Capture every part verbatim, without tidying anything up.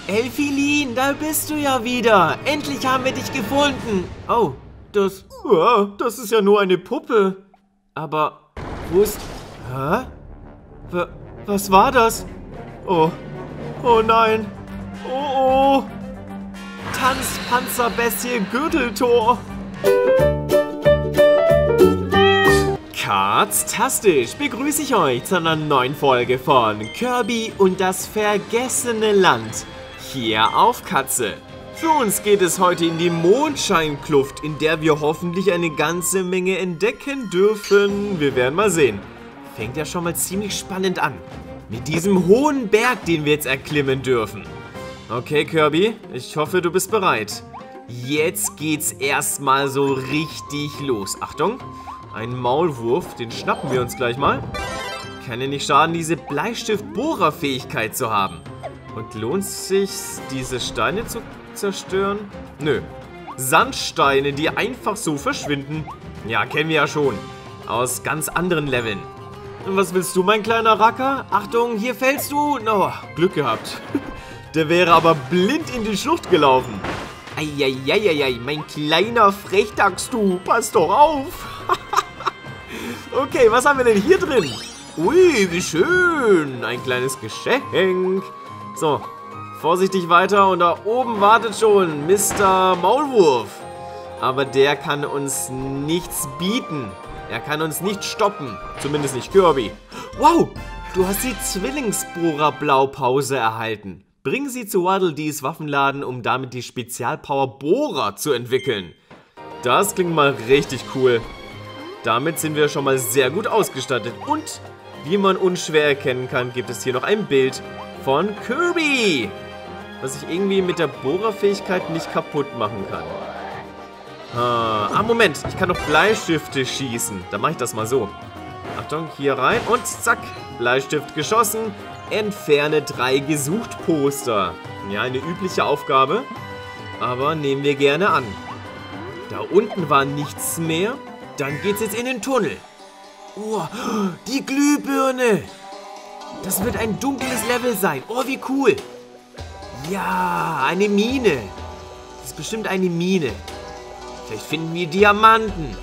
Elfilin, da bist du ja wieder. Endlich haben wir dich gefunden. Oh, das... Ja, das ist ja nur eine Puppe. Aber wo ist... Hä? W was war das? Oh, oh nein. Oh, oh. Tanzpanzerbestie Gürteltor. Katztastisch begrüße ich euch zu einer neuen Folge von Kirby und das vergessene Land. Hier auf Katze. Für uns geht es heute in die Mondscheinkluft, in der wir hoffentlich eine ganze Menge entdecken dürfen. Wir werden mal sehen. Fängt ja schon mal ziemlich spannend an. Mit diesem hohen Berg, den wir jetzt erklimmen dürfen. Okay, Kirby, ich hoffe, du bist bereit. Jetzt geht's erstmal so richtig los. Achtung, ein Maulwurf, den schnappen wir uns gleich mal. Kann ja nicht schaden, diese Bleistift-Bohrer-Fähigkeit zu haben. Und lohnt es sich, diese Steine zu zerstören? Nö. Sandsteine, die einfach so verschwinden. Ja, kennen wir ja schon. Aus ganz anderen Leveln. Und was willst du, mein kleiner Racker? Achtung, hier fällst du. Oh, Glück gehabt. Der wäre aber blind in die Schlucht gelaufen. Eieieiei, mein kleiner Frechdachs, du. Pass doch auf. Okay, was haben wir denn hier drin? Ui, wie schön. Ein kleines Geschenk. So, vorsichtig weiter und da oben wartet schon Mister Maulwurf. Aber der kann uns nichts bieten. Er kann uns nicht stoppen. Zumindest nicht Kirby. Wow, du hast die Zwillingsbohrer-Blaupause erhalten. Bring sie zu Waddle Dees Waffenladen, um damit die Spezialpower Bohrer zu entwickeln. Das klingt mal richtig cool. Damit sind wir schon mal sehr gut ausgestattet. Und, wie man unschwer erkennen kann, gibt es hier noch ein Bild von Kirby, was ich irgendwie mit der Bohrerfähigkeit nicht kaputt machen kann. Ah, ah, Moment, ich kann noch Bleistifte schießen. Dann mache ich das mal so. Achtung, hier rein und zack, Bleistift geschossen. Entferne drei Gesucht-Poster. Ja, eine übliche Aufgabe, aber nehmen wir gerne an. Da unten war nichts mehr. Dann geht's jetzt in den Tunnel. Oh, die Glühbirne. Das wird ein dunkles Level sein. Oh, wie cool. Ja, eine Mine. Das ist bestimmt eine Mine. Vielleicht finden wir Diamanten.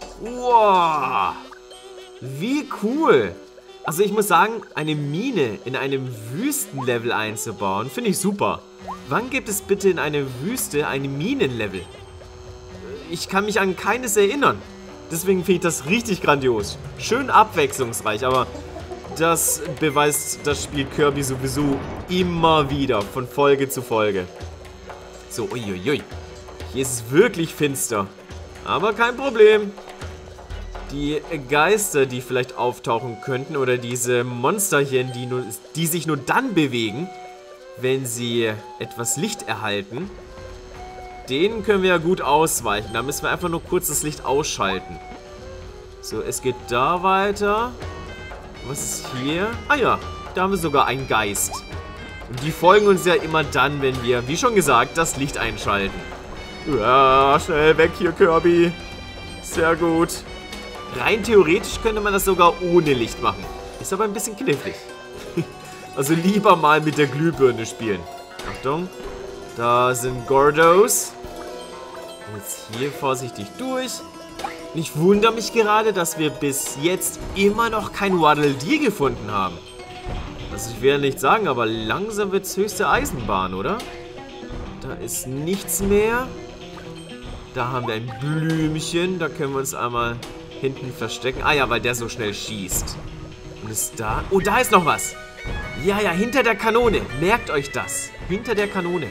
Wow. Wie cool. Also ich muss sagen, eine Mine in einem Wüstenlevel einzubauen, finde ich super. Wann gibt es bitte in einer Wüste ein Minenlevel? Ich kann mich an keines erinnern. Deswegen finde ich das richtig grandios. Schön abwechslungsreich, aber das beweist das Spiel Kirby sowieso immer wieder, von Folge zu Folge. So, uiuiui. Hier ist es wirklich finster. Aber kein Problem. Die Geister, die vielleicht auftauchen könnten, oder diese Monsterchen, die, nur, die sich nur dann bewegen, wenn sie etwas Licht erhalten, denen können wir ja gut ausweichen. Da müssen wir einfach nur kurz das Licht ausschalten. So, es geht da weiter. Was ist hier? Ah ja, da haben wir sogar einen Geist. Und die folgen uns ja immer dann, wenn wir, wie schon gesagt, das Licht einschalten. Ja, schnell weg hier, Kirby. Sehr gut. Rein theoretisch könnte man das sogar ohne Licht machen. Ist aber ein bisschen knifflig. Also lieber mal mit der Glühbirne spielen. Achtung. Da sind Gordos. Jetzt hier vorsichtig durch. Ich wundere mich gerade, dass wir bis jetzt immer noch kein Waddle Dee gefunden haben. Also ich will ja nicht sagen, aber langsam wird es höchste Eisenbahn, oder? Da ist nichts mehr. Da haben wir ein Blümchen. Da können wir uns einmal hinten verstecken. Ah ja, weil der so schnell schießt. Und ist da... Oh, da ist noch was. Ja, ja, hinter der Kanone. Merkt euch das. Hinter der Kanone.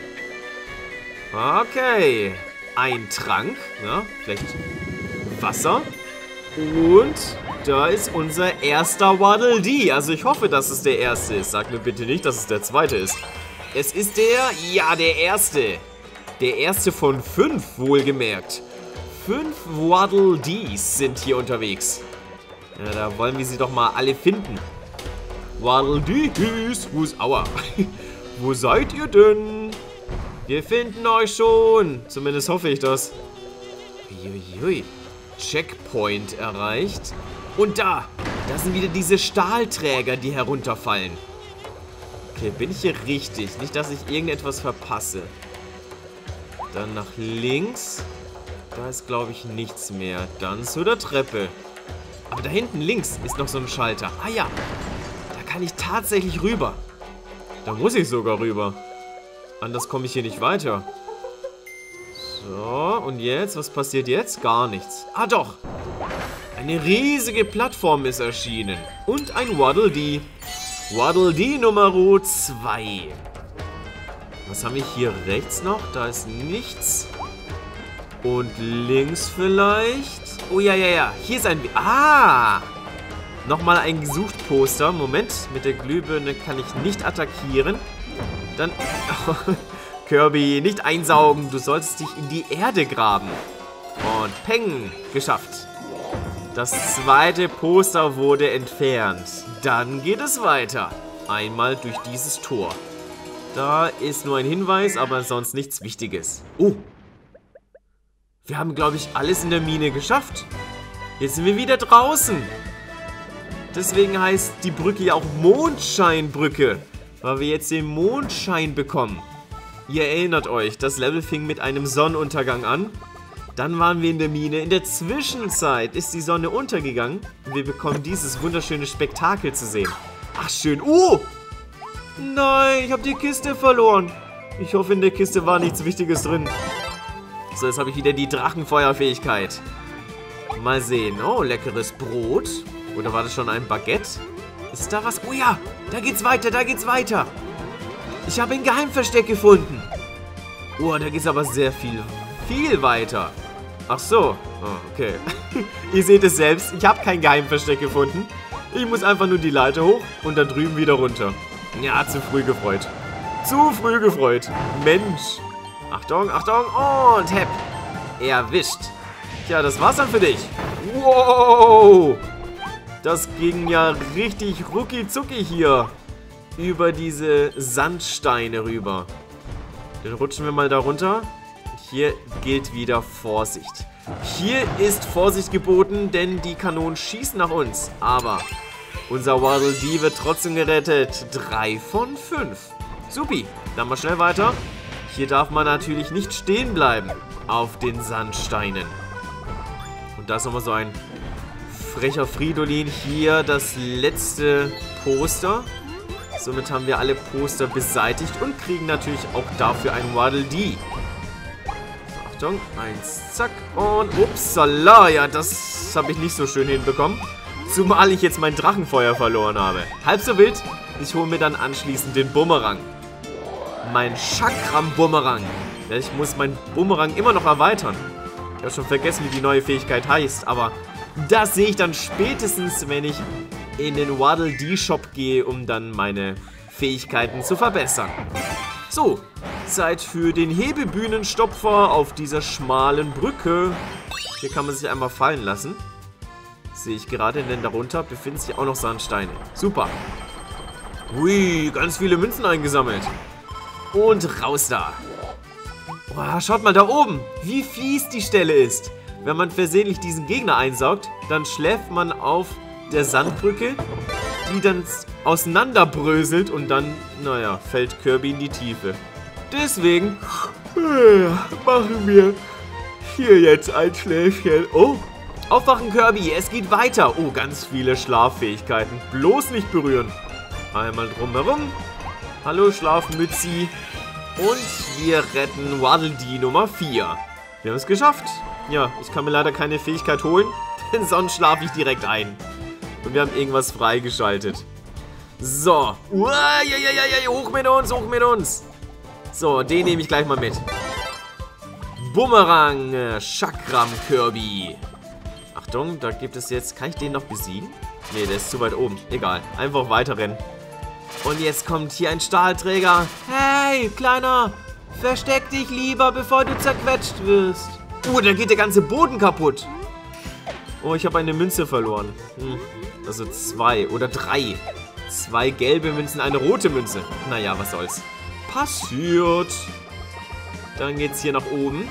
Okay. Ein Trank. Ja, vielleicht Wasser. Und da ist unser erster Waddle Dee. Also ich hoffe, dass es der erste ist. Sag mir bitte nicht, dass es der zweite ist. Es ist der... Ja, der erste. Der erste von fünf, wohlgemerkt. Fünf Waddle Dees sind hier unterwegs. Ja, da wollen wir sie doch mal alle finden. Waddle Dees, wo ist... Aua. Wo seid ihr denn? Wir finden euch schon. Zumindest hoffe ich das. Uiuiui. Checkpoint erreicht. Und da, da sind wieder diese Stahlträger, die herunterfallen. Okay, bin ich hier richtig? Nicht, dass ich irgendetwas verpasse. Dann nach links. Da ist, glaube ich, nichts mehr. Dann zu der Treppe. Aber da hinten links ist noch so ein Schalter. Ah ja, da kann ich tatsächlich rüber. Da muss ich sogar rüber. Anders komme ich hier nicht weiter. So, und jetzt? Was passiert jetzt? Gar nichts. Ah, doch. Eine riesige Plattform ist erschienen. Und ein Waddle Dee. Waddle Dee Nummer zwei. Was haben wir hier rechts noch? Da ist nichts. Und links vielleicht? Oh, ja, ja, ja. Hier ist ein... Ah! Nochmal ein Gesucht-Poster. Moment, mit der Glühbirne kann ich nicht attackieren. Dann... Kirby, nicht einsaugen. Du solltest dich in die Erde graben. Und peng, geschafft. Das zweite Poster wurde entfernt. Dann geht es weiter. Einmal durch dieses Tor. Da ist nur ein Hinweis, aber sonst nichts Wichtiges. Oh. Wir haben, glaube ich, alles in der Mine geschafft. Jetzt sind wir wieder draußen. Deswegen heißt die Brücke ja auch Mondscheinbrücke. Weil wir jetzt den Mondschein bekommen. Ihr erinnert euch, das Level fing mit einem Sonnenuntergang an. Dann waren wir in der Mine. In der Zwischenzeit ist die Sonne untergegangen. Und wir bekommen dieses wunderschöne Spektakel zu sehen. Ach, schön. Oh! Nein, ich habe die Kiste verloren. Ich hoffe, in der Kiste war nichts Wichtiges drin. So, jetzt habe ich wieder die Drachenfeuerfähigkeit. Mal sehen. Oh, leckeres Brot. Oder war das schon ein Baguette? Ist da was? Oh ja, da geht's weiter, da geht's weiter. Ich habe ein Geheimversteck gefunden. Oh, da geht's aber sehr viel, viel weiter. Ach so. Oh, okay. Ihr seht es selbst, ich habe kein Geheimversteck gefunden. Ich muss einfach nur die Leiter hoch und dann drüben wieder runter. Ja, zu früh gefreut. Zu früh gefreut. Mensch. Achtung, Achtung und hepp. Erwischt. Tja, das war's dann für dich. Wow. Das ging ja richtig rucki zucki hier. Über diese Sandsteine rüber. Dann rutschen wir mal da runter. Hier gilt wieder Vorsicht. Hier ist Vorsicht geboten, denn die Kanonen schießen nach uns. Aber unser Waddle Dee wird trotzdem gerettet. Drei von fünf. Supi. Dann mal schnell weiter. Hier darf man natürlich nicht stehen bleiben. Auf den Sandsteinen. Und da ist nochmal so ein frecher Fridolin. Hier das letzte Poster. Somit haben wir alle Poster beseitigt und kriegen natürlich auch dafür ein Waddle Dee. So, Achtung. Eins, zack. Und upsala. Ja, das habe ich nicht so schön hinbekommen. Zumal ich jetzt mein Drachenfeuer verloren habe. Halb so wild. Ich hole mir dann anschließend den Bumerang. Mein Chakram-Bumerang. Ja, ich muss meinen Bumerang immer noch erweitern. Ich habe schon vergessen, wie die neue Fähigkeit heißt. Aber das sehe ich dann spätestens, wenn ich in den Waddle Dee Shop gehe, um dann meine Fähigkeiten zu verbessern. So, Zeit für den Hebebühnenstopfer auf dieser schmalen Brücke. Hier kann man sich einmal fallen lassen. Sehe ich gerade, denn darunter befinden sich auch noch Sandsteine. Super. Ui, ganz viele Münzen eingesammelt. Und raus da. Oh, schaut mal da oben, wie fies die Stelle ist. Wenn man versehentlich diesen Gegner einsaugt, dann schläft man auf der Sandbrücke, die dann auseinanderbröselt und dann, naja, fällt Kirby in die Tiefe. Deswegen äh, machen wir hier jetzt ein Schläfchen. Oh, aufwachen Kirby, es geht weiter. Oh, ganz viele Schlaffähigkeiten. Bloß nicht berühren. Einmal drumherum. Hallo Schlafmützi. Und wir retten Waddle Dee Nummer vier. Wir haben es geschafft. Ja, ich kann mir leider keine Fähigkeit holen, denn sonst schlafe ich direkt ein. Und wir haben irgendwas freigeschaltet. So. Uah, ja, ja, ja, ja, hoch mit uns, hoch mit uns. So, den nehme ich gleich mal mit. Bumerang, Chakram Kirby. Achtung, da gibt es jetzt... Kann ich den noch besiegen? Ne, der ist zu weit oben. Egal, einfach weiterrennen. Und jetzt kommt hier ein Stahlträger. Hey, Kleiner, versteck dich lieber, bevor du zerquetscht wirst. Uh, da geht der ganze Boden kaputt. Oh, ich habe eine Münze verloren. Hm. Also zwei oder drei. Zwei gelbe Münzen, eine rote Münze. Naja, was soll's. Passiert. Dann geht's hier nach oben.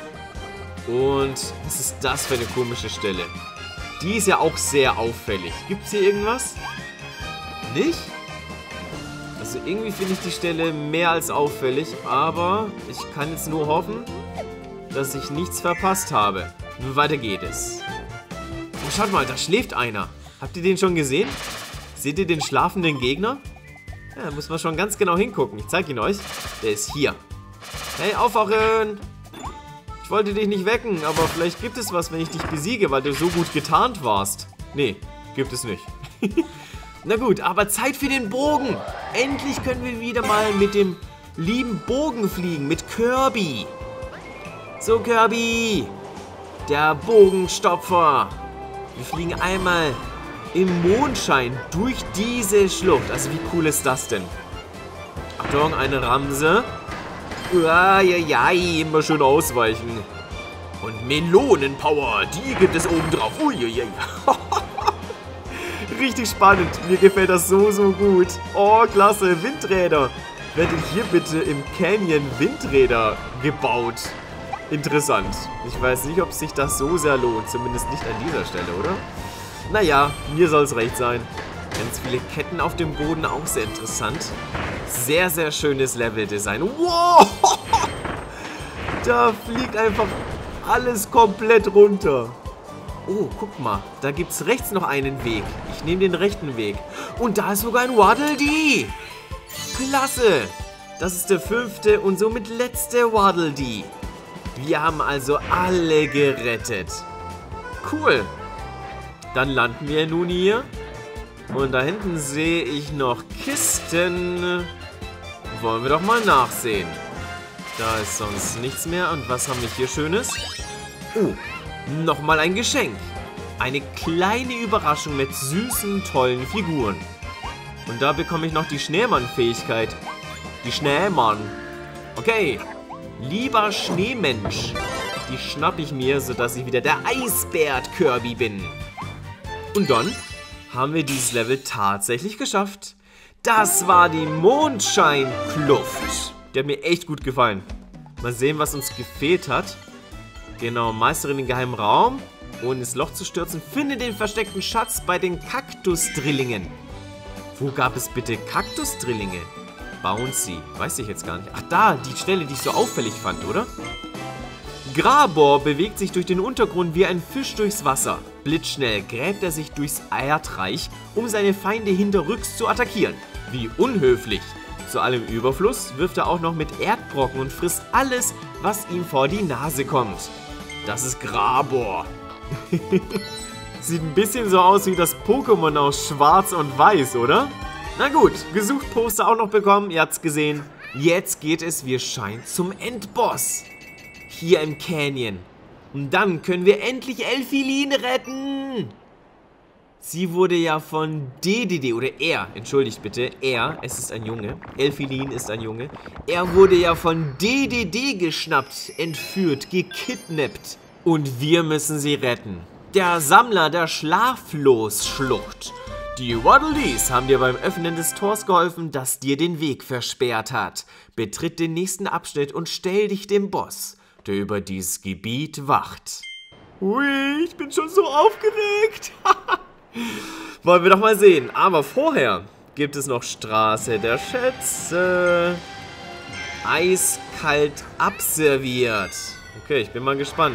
Und was ist das für eine komische Stelle? Die ist ja auch sehr auffällig. Gibt's hier irgendwas? Nicht? Das Also irgendwie finde ich die Stelle mehr als auffällig, aber ich kann jetzt nur hoffen, dass ich nichts verpasst habe. Nun weiter geht es. Oh, schaut mal, da schläft einer. Habt ihr den schon gesehen? Seht ihr den schlafenden Gegner? Ja, da muss man schon ganz genau hingucken. Ich zeige ihn euch. Der ist hier. Hey, aufwachen! Ich wollte dich nicht wecken, aber vielleicht gibt es was, wenn ich dich besiege, weil du so gut getarnt warst. Nee, gibt es nicht. Na gut, aber Zeit für den Bogen. Endlich können wir wieder mal mit dem lieben Bogen fliegen, mit Kirby. So, Kirby, der Bogenstopfer. Wir fliegen einmal im Mondschein durch diese Schlucht. Also wie cool ist das denn? Achtung, eine Ramse. Uiuiui, immer schön ausweichen. Und Melonenpower, die gibt es oben drauf. Uiuiui. Richtig spannend. Mir gefällt das so, so gut. Oh, klasse. Windräder. Werdet hier bitte im Canyon Windräder gebaut? Interessant. Ich weiß nicht, ob sich das so sehr lohnt. Zumindest nicht an dieser Stelle, oder? Naja, mir soll es recht sein. Ganz viele Ketten auf dem Boden, auch sehr interessant. Sehr, sehr schönes Leveldesign. Wow! Da fliegt einfach alles komplett runter. Oh, guck mal. Da gibt es rechts noch einen Weg. Ich nehme den rechten Weg. Und da ist sogar ein Waddle Dee. Klasse. Das ist der fünfte und somit letzte Waddle Dee. Wir haben also alle gerettet. Cool. Dann landen wir nun hier. Und da hinten sehe ich noch Kisten. Wollen wir doch mal nachsehen. Da ist sonst nichts mehr. Und was haben wir hier Schönes? Oh, nochmal ein Geschenk. Eine kleine Überraschung mit süßen, tollen Figuren. Und da bekomme ich noch die Schneemann-Fähigkeit. Die Schneemann. Okay. Lieber Schneemensch. Die schnappe ich mir, sodass ich wieder der Eisbär-Kirby bin. Und dann haben wir dieses Level tatsächlich geschafft. Das war die Mondscheinkluft. Der hat mir echt gut gefallen. Mal sehen, was uns gefehlt hat. Genau, Meisterin den geheimen Raum. Ohne ins Loch zu stürzen. Finde den versteckten Schatz bei den Kaktusdrillingen. Wo gab es bitte Kaktusdrillinge? Bouncy. Weiß ich jetzt gar nicht. Ach, da, die Stelle, die ich so auffällig fand, oder? Grabor bewegt sich durch den Untergrund wie ein Fisch durchs Wasser. Blitzschnell gräbt er sich durchs Erdreich, um seine Feinde hinterrücks zu attackieren. Wie unhöflich. Zu allem Überfluss wirft er auch noch mit Erdbrocken und frisst alles, was ihm vor die Nase kommt. Das ist Grabor. Sieht ein bisschen so aus wie das Pokémon aus Schwarz und Weiß, oder? Na gut, gesucht Poster auch noch bekommen, ihr habt's gesehen. Jetzt geht es, wie es scheint, zum Endboss. Hier im Canyon. Und dann können wir endlich Elfilin retten. Sie wurde ja von D D D, oder er, entschuldigt bitte, er, es ist ein Junge, Elfilin ist ein Junge. Er wurde ja von D D D geschnappt, entführt, gekidnappt. Und wir müssen sie retten. Der Sammler der Schlaflosschlucht. Die Waddle Dees haben dir beim Öffnen des Tors geholfen, das dir den Weg versperrt hat. Betritt den nächsten Abschnitt und stell dich dem Boss, der über dieses Gebiet wacht. Ui, ich bin schon so aufgeregt. Wollen wir doch mal sehen. Aber vorher gibt es noch Straße der Schätze. Eiskalt abserviert. Okay, ich bin mal gespannt.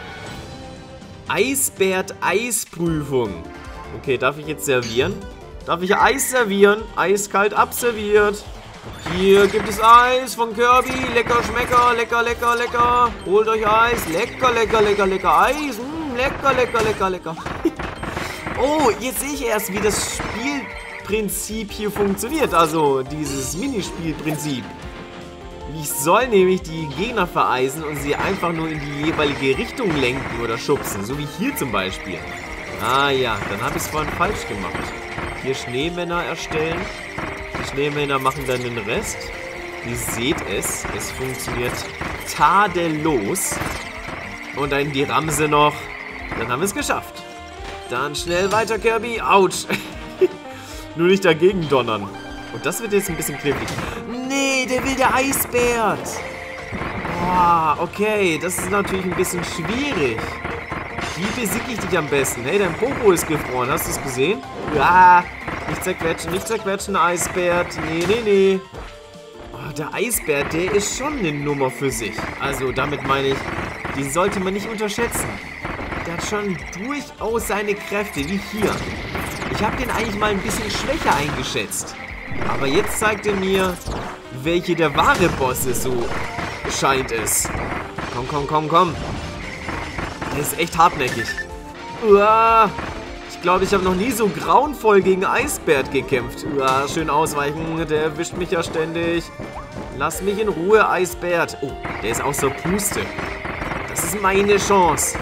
Eisbärt-Eisprüfung. Okay, darf ich jetzt servieren? Darf ich Eis servieren? Eiskalt abserviert. Hier gibt es Eis von Kirby. Lecker, Schmecker, lecker, lecker, lecker. Holt euch Eis. Lecker, lecker, lecker, lecker Eis. Mm, lecker, lecker, lecker, lecker. Oh, jetzt sehe ich erst, wie das Spielprinzip hier funktioniert. Also, dieses Minispielprinzip. Ich soll nämlich die Gegner vereisen und sie einfach nur in die jeweilige Richtung lenken oder schubsen. So wie hier zum Beispiel. Ah ja, dann habe ich es vorhin falsch gemacht. Hier Schneemänner erstellen. Die Schneemänner machen dann den Rest. Ihr seht es, es funktioniert tadellos. Und dann die Ramse noch. Dann haben wir es geschafft. Dann schnell weiter, Kirby. Autsch. Nur nicht dagegen donnern. Und das wird jetzt ein bisschen knifflig. Nee, der will der Eisbär. Boah, okay, das ist natürlich ein bisschen schwierig. Wie besiege ich dich am besten? Hey, dein Popo ist gefroren. Hast du es gesehen? Ja. Nicht zerquetschen, nicht zerquetschen, Eisbär. Nee, nee, nee. Oh, der Eisbär, der ist schon eine Nummer für sich. Also, damit meine ich, die sollte man nicht unterschätzen. Der hat schon durchaus seine Kräfte, wie hier. Ich habe den eigentlich mal ein bisschen schwächer eingeschätzt. Aber jetzt zeigt er mir, welche der wahre Boss ist, so scheint es. Komm, komm, komm, komm. Der ist echt hartnäckig. Uah. Ich glaube, ich habe noch nie so grauenvoll gegen Eisbärt gekämpft. Uah, schön ausweichen, der erwischt mich ja ständig. Lass mich in Ruhe, Eisbärt. Oh, der ist außer Puste. Das ist meine Chance.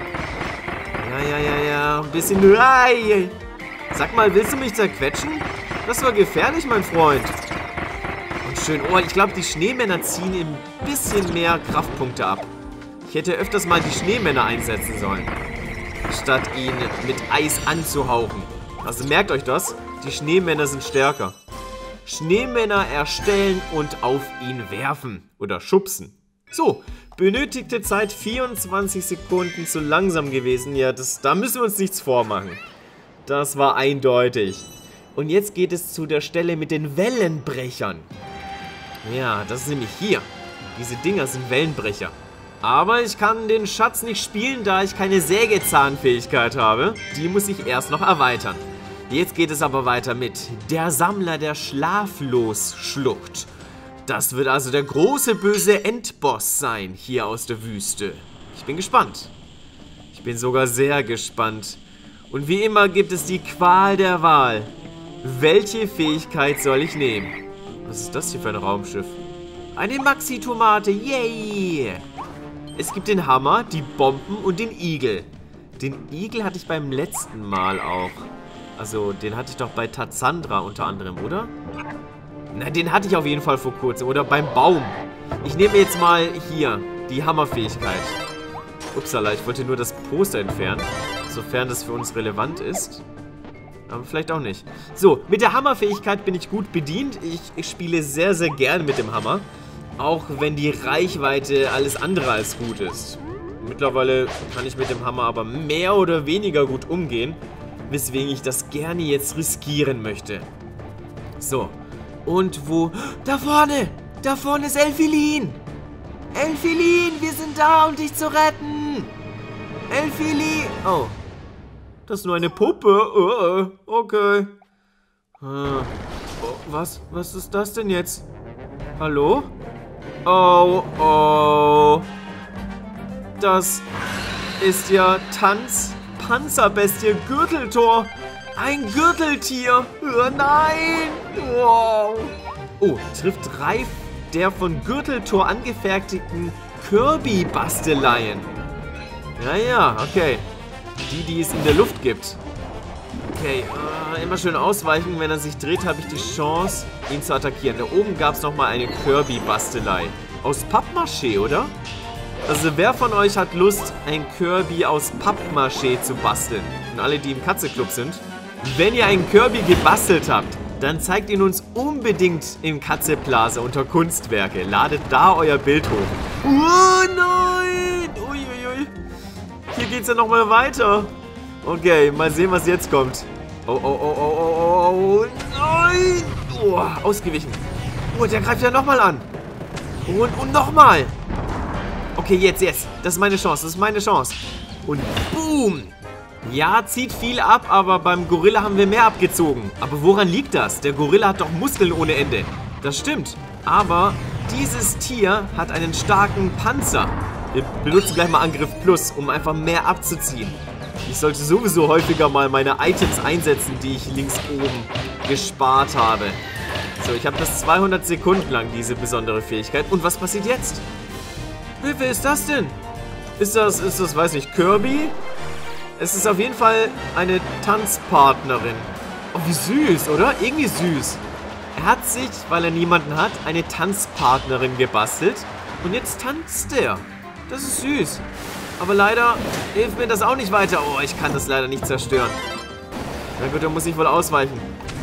Ja, ja, ja, ja. Ein bisschen... Sag mal, willst du mich zerquetschen? Das war gefährlich, mein Freund. Und schön... Oh, ich glaube, die Schneemänner ziehen ein bisschen mehr Kraftpunkte ab. Ich hätte öfters mal die Schneemänner einsetzen sollen, statt ihn mit Eis anzuhauchen. Also merkt euch das, die Schneemänner sind stärker. Schneemänner erstellen und auf ihn werfen oder schubsen. So, benötigte Zeit vierundzwanzig Sekunden, zu langsam gewesen. Ja, das, da müssen wir uns nichts vormachen. Das war eindeutig. Und jetzt geht es zu der Stelle mit den Wellenbrechern. Ja, das ist nämlich hier. Diese Dinger sind Wellenbrecher. Aber ich kann den Schatz nicht spielen, da ich keine Sägezahnfähigkeit habe. Die muss ich erst noch erweitern. Jetzt geht es aber weiter mit der Sammler der Schlaflosschlucht. Das wird also der große böse Endboss sein, hier aus der Wüste. Ich bin gespannt. Ich bin sogar sehr gespannt. Und wie immer gibt es die Qual der Wahl. Welche Fähigkeit soll ich nehmen? Was ist das hier für ein Raumschiff? Eine Maxi-Tomate, yay! Es gibt den Hammer, die Bomben und den Igel. Den Igel hatte ich beim letzten Mal auch. Also, den hatte ich doch bei Tatsandra unter anderem, oder? Na, den hatte ich auf jeden Fall vor kurzem. Oder beim Baum. Ich nehme jetzt mal hier die Hammerfähigkeit. Upsala, ich wollte nur das Poster entfernen. Sofern das für uns relevant ist. Aber vielleicht auch nicht. So, mit der Hammerfähigkeit bin ich gut bedient. Ich, ich spiele sehr, sehr gerne mit dem Hammer. Auch wenn die Reichweite alles andere als gut ist. Mittlerweile kann ich mit dem Hammer aber mehr oder weniger gut umgehen. Weswegen ich das gerne jetzt riskieren möchte. So. Und wo... Da vorne! Da vorne ist Elfilin! Elfilin, wir sind da, um dich zu retten! Elfilin! Oh. Das ist nur eine Puppe. Oh, okay. Oh, was? Was ist das denn jetzt? Hallo? Oh, oh. Das ist ja Tanz, Panzerbestie, Gürteltor. Ein Gürteltier. Oh, nein. Wow. Oh, trifft drei der von Gürteltor angefertigten Kirby-Basteleien. Ja, ja, okay. Die, die es in der Luft gibt. Okay, äh, immer schön ausweichen. Wenn er sich dreht, habe ich die Chance, ihn zu attackieren. Da oben gab es nochmal eine Kirby-Bastelei. Aus Pappmaché, oder? Also wer von euch hat Lust, ein Kirby aus Pappmaché zu basteln? Und alle, die im Katze-Club sind. Wenn ihr einen Kirby gebastelt habt, dann zeigt ihn uns unbedingt im Katze-Plaza unter Kunstwerke. Ladet da euer Bild hoch. Oh nein! Uiuiui. Hier geht's ja nochmal weiter. Okay, mal sehen, was jetzt kommt. Oh, oh, oh, oh, oh, oh, nein! Oh, ausgewichen. Oh, der greift ja nochmal an. Und, und nochmal. Okay, jetzt, jetzt. Das ist meine Chance, das ist meine Chance. Und boom. Ja, zieht viel ab, aber beim Gorilla haben wir mehr abgezogen. Aber woran liegt das? Der Gorilla hat doch Muskeln ohne Ende. Das stimmt. Aber dieses Tier hat einen starken Panzer. Wir benutzen gleich mal Angriff Plus, um einfach mehr abzuziehen. Ich sollte sowieso häufiger mal meine Items einsetzen, die ich links oben gespart habe. So, ich habe das zweihundert Sekunden lang, diese besondere Fähigkeit. Und was passiert jetzt? Wer ist das denn? Ist das, ist das, weiß nicht, Kirby? Es ist auf jeden Fall eine Tanzpartnerin. Oh, wie süß, oder? Irgendwie süß. Er hat sich, weil er niemanden hat, eine Tanzpartnerin gebastelt. Und jetzt tanzt er. Das ist süß. Aber leider hilft mir das auch nicht weiter. Oh, ich kann das leider nicht zerstören. Na gut, dann muss ich wohl ausweichen.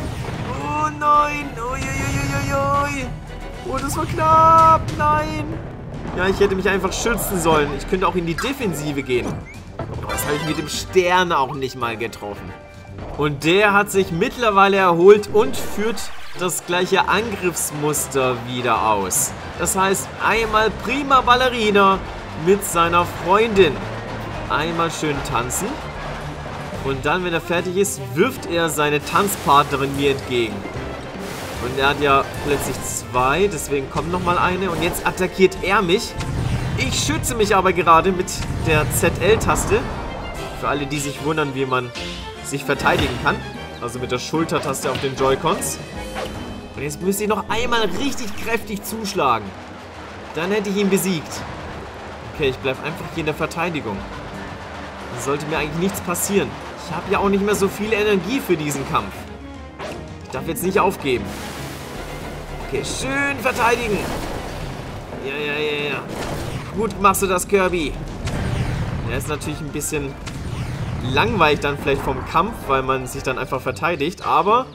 Oh nein. Uiuiuiui. Oh, das war knapp. Nein. Ja, ich hätte mich einfach schützen sollen. Ich könnte auch in die Defensive gehen. Oh, das habe ich mit dem Stern auch nicht mal getroffen. Und der hat sich mittlerweile erholt und führt das gleiche Angriffsmuster wieder aus. Das heißt, einmal prima Ballerina mit seiner Freundin. Einmal schön tanzen. Und dann, wenn er fertig ist, wirft er seine Tanzpartnerin mir entgegen. Und er hat ja plötzlich zwei, deswegen kommt nochmal eine. Und jetzt attackiert er mich. Ich schütze mich aber gerade mit der Z L-Taste. Für alle, die sich wundern, wie man sich verteidigen kann. Also mit der Schultertaste auf den Joy-Cons. Und jetzt müsste ich noch einmal richtig kräftig zuschlagen. Dann hätte ich ihn besiegt. Okay, ich bleibe einfach hier in der Verteidigung. Dann sollte mir eigentlich nichts passieren. Ich habe ja auch nicht mehr so viel Energie für diesen Kampf. Ich darf jetzt nicht aufgeben. Okay, schön verteidigen. Ja, ja, ja, ja. Gut machst du das, Kirby. Er ist natürlich ein bisschen langweilig dann vielleicht vom Kampf, weil man sich dann einfach verteidigt. Aber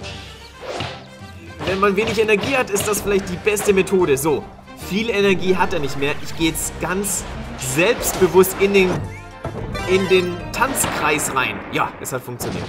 wenn man wenig Energie hat, ist das vielleicht die beste Methode. So, viel Energie hat er nicht mehr. Ich gehe jetzt ganz selbstbewusst in den, in den Tanzkreis rein. Ja, es hat funktioniert.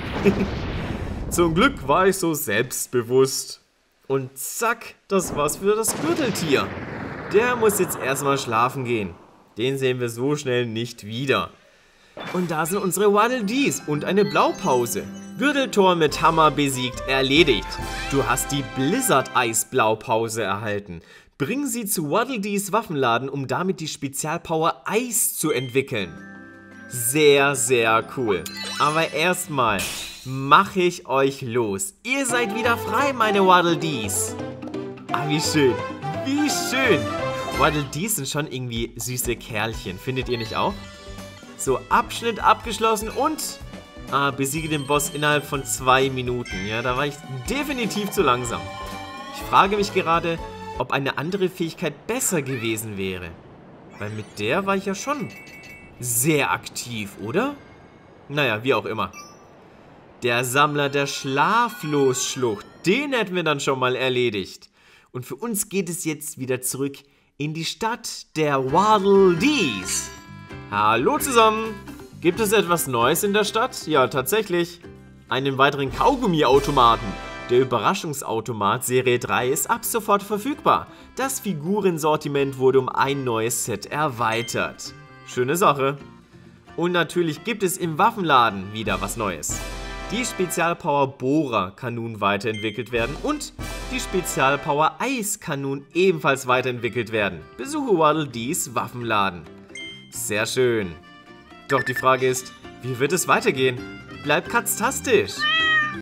Zum Glück war ich so selbstbewusst. Und zack, das war's für das Gürteltier. Der muss jetzt erstmal schlafen gehen. Den sehen wir so schnell nicht wieder. Und da sind unsere Waddle Dees und eine Blaupause. Gürteltor mit Hammer besiegt, erledigt. Du hast die Blizzard-Eis-Blaupause erhalten. Bring sie zu Waddle Dees Waffenladen, um damit die Spezialpower Eis zu entwickeln. Sehr, sehr cool. Aber erstmal mache ich euch los. Ihr seid wieder frei, meine Waddle Dees. Ah, wie schön. Wie schön. Waddle Dees sind schon irgendwie süße Kerlchen. Findet ihr nicht auch? So, Abschnitt abgeschlossen und ah, besiege den Boss innerhalb von zwei Minuten. Ja, da war ich definitiv zu langsam. Ich frage mich gerade, ob eine andere Fähigkeit besser gewesen wäre. Weil mit der war ich ja schon sehr aktiv, oder? Naja, wie auch immer. Der Sammler der Schlaflosschlucht, den hätten wir dann schon mal erledigt. Und für uns geht es jetzt wieder zurück in die Stadt der Waddle Dees. Hallo zusammen! Gibt es etwas Neues in der Stadt? Ja, tatsächlich. Einen weiteren Kaugummiautomaten. Der Überraschungsautomat Serie drei ist ab sofort verfügbar. Das Figurensortiment wurde um ein neues Set erweitert. Schöne Sache. Und natürlich gibt es im Waffenladen wieder was Neues. Die Spezialpower Bohrer kann nun weiterentwickelt werden und die Spezialpower Eis kann nun ebenfalls weiterentwickelt werden. Besuche Waddle Dees Waffenladen. Sehr schön. Doch die Frage ist, wie wird es weitergehen? Bleibt katztastisch!